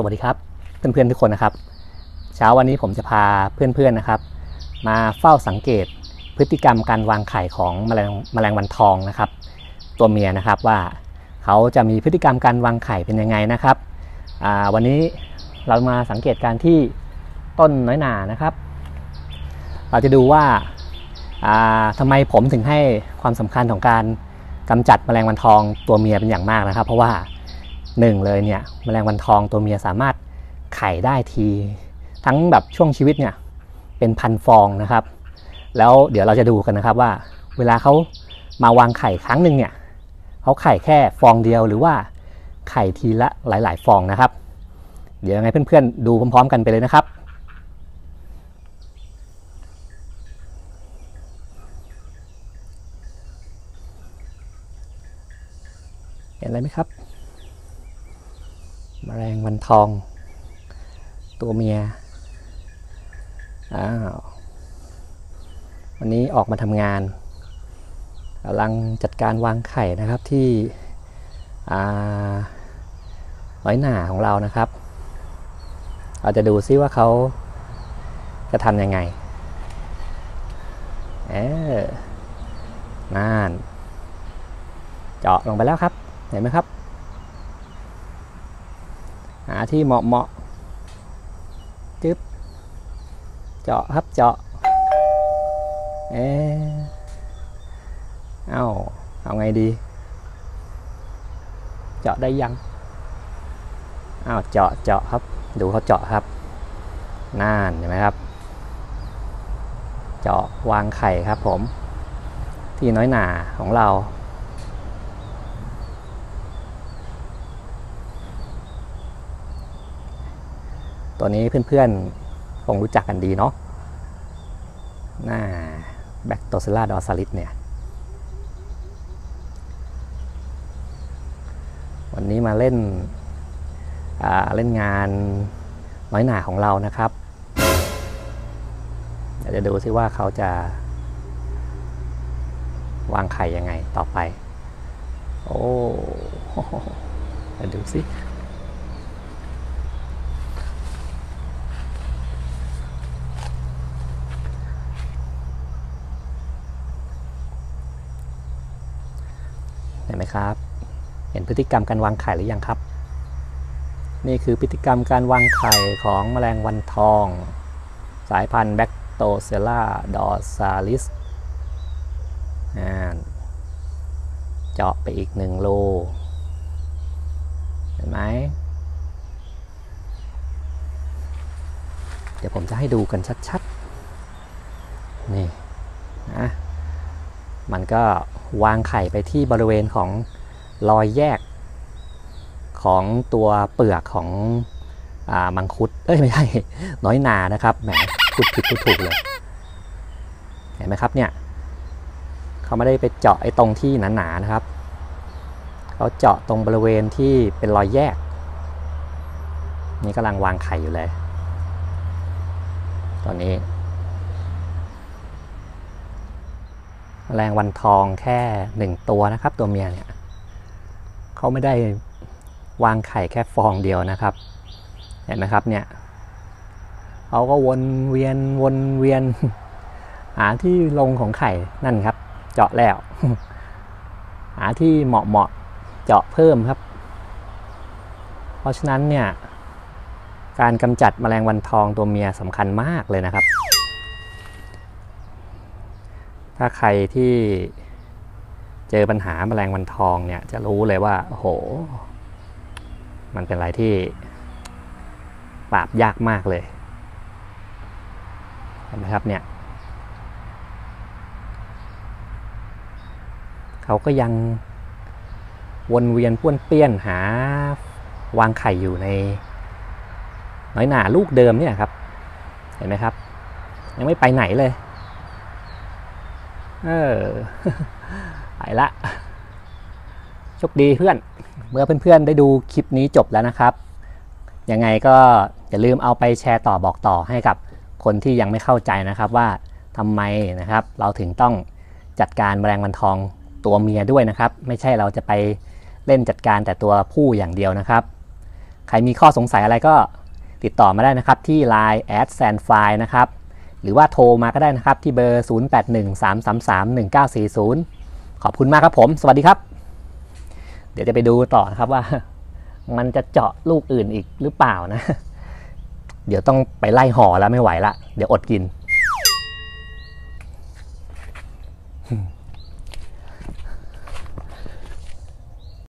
วัสดีครับเพื่อนๆทุกคนนะครับเช้าวันนี้ผมจะพาเพื่อนๆนะครับมาเฝ้าสังเกตพฤติกรรมการวางไข่ของแมลงวันทองนะครับตัวเมียนะครับว่าเขาจะมีพฤติกรรมการวางไข่เป็นยังไงนะครับวันนี้เรามาสังเกตการที่ต้นน้อยหน่านะครับเราจะดูว่าทำไมผมถึงให้ความสำคัญของการกำจัดแมลงวันทองตัวเมียเป็นอย่างมากนะครับเพราะว่า1เลยเนี่ยแมลงวันทองตัวเมียสามารถไข่ได้ทีทั้งแบบช่วงชีวิตเนี่ยเป็นพันฟองนะครับแล้วเดี๋ยวเราจะดูกันนะครับว่าเวลาเขามาวางไข่ครั้งหนึ่งเนี่ยเขาไข่แค่ฟองเดียวหรือว่าไข่ทีละหลายๆฟองนะครับเดี๋ยวยังไงเพื่อนๆดูพร้อมๆกันไปเลยนะครับเห็นอะไรไหมครับแมลงวันทองตัวเมียวันนี้ออกมาทำงานกำลังจัดการวางไข่นะครับที่น้อยหน่าของเรานะครับเราจะดูซิว่าเขาจะทำยังไงนั่นเจาะลงไปแล้วครับเห็นไหมครับหาที่เหมาะจึ๊บเจาะครับเจาะเอาไงดีเจาะได้ยังเจาะครับดูเขาเจาะครับนั่นเห็นไหมครับเจาะวางไข่ครับผมที่น้อยหน่าของเราตัวนี้เพื่อนๆคงรู้จักกันดีเนาะแบคโตเซลลาดอร์ซาลิสเนี่ยวันนี้มาเล่นงานน้อยหน่าของเรานะครับเดี๋ยวจะดูซิว่าเขาจะวางไข่ยังไงต่อไปเดี๋ยวดูซิเห็นไหมครับเห็นพฤติกรรมการวางไข่หรือยังครับนี่คือพฤติกรรมการวางไข่ของแมลงวันทองสายพันธุ์แบคโตเซลลาดอร์ซาลิสเจาะไปอีก1 รูเห็นไหมเดี๋ยวผมจะให้ดูกันชัดๆนี่นะมันก็วางไข่ไปที่บริเวณของรอยแยกของตัวเปลือกของมังคุดไม่ใช่น้อยหน่านะครับแหมพูดผิดพูดถูกเลยเห็นไหมครับเนี่ยเขาไม่ได้ไปเจาะไอ้ตรงที่หนาๆนะครับเขาเจาะตรงบริเวณที่เป็นรอยแยกนี่กำลังวางไข่อยู่เลยตอนนี้แมลงวันทองแค่1 ตัวนะครับตัวเมียเนี่ยเขาไม่ได้วางไข่แค่ฟองเดียวนะครับเห็นไหมครับเนี่ยเขาก็วนเวียนหาที่ลงของไข่นั่นครับเจาะแล้วหาที่เหมาะเจาะเพิ่มครับเพราะฉะนั้นเนี่ยการกำจัดแมลงวันทองตัวเมียสำคัญมากเลยนะครับถ้าใครที่เจอปัญหาแมลงวันทองเนี่ยจะรู้เลยว่าโอ้โหมันเป็นอะไรที่ปราบยากมากเลยเห็นไหมครับเนี่ยเขาก็ยังวนเวียนป้วนเปี้ยนหาวางไข่อยู่ในน้อยหน่าลูกเดิมเนี่ยครับเห็นไหมครับยังไม่ไปไหนเลยไปละโชคดีเพื่อนเมื่อเพื่อนๆได้ดูคลิปนี้จบแล้วนะครับยังไงก็อย่าลืมเอาไปแชร์ต่อบอกต่อให้กับคนที่ยังไม่เข้าใจนะครับว่าทำไมนะครับเราถึงต้องจัดการแมลงวันทองตัวเมียด้วยนะครับไม่ใช่เราจะไปเล่นจัดการแต่ตัวผู้อย่างเดียวนะครับใครมีข้อสงสัยอะไรก็ติดต่อมาได้นะครับที่ Line @sandfile นะครับหรือว่าโทรมาก็ได้นะครับที่เบอร์ 0813331940 ขอบคุณมากครับผมสวัสดีครับเดี๋ยวจะไปดูต่อนะครับว่ามันจะเจาะลูกอื่นอีกหรือเปล่านะเดี๋ยวต้องไปไล่ห่อแล้วไม่ไหวละเดี๋ยวอดกิน